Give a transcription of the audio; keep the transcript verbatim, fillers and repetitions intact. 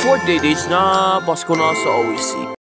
fourth day days na Pasko na sa O A C.